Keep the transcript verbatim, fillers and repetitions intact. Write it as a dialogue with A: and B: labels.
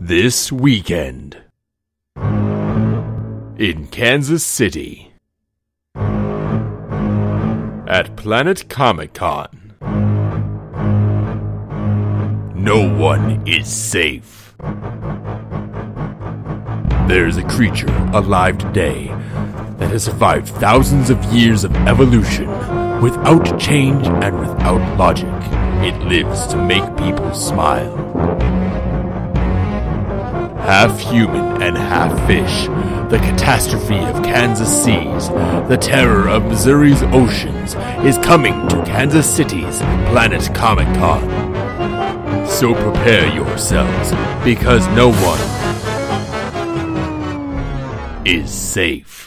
A: This weekend in Kansas City at Planet Comicon. No one is safe. There is a creature alive today that has survived thousands of years of evolution without change and without logic. It lives to make people smile. Half human and half fish, the catastrophe of Kansas seas, the terror of Missouri's oceans, is coming to Kansas City's Planet Comicon. So prepare yourselves, because no one is safe.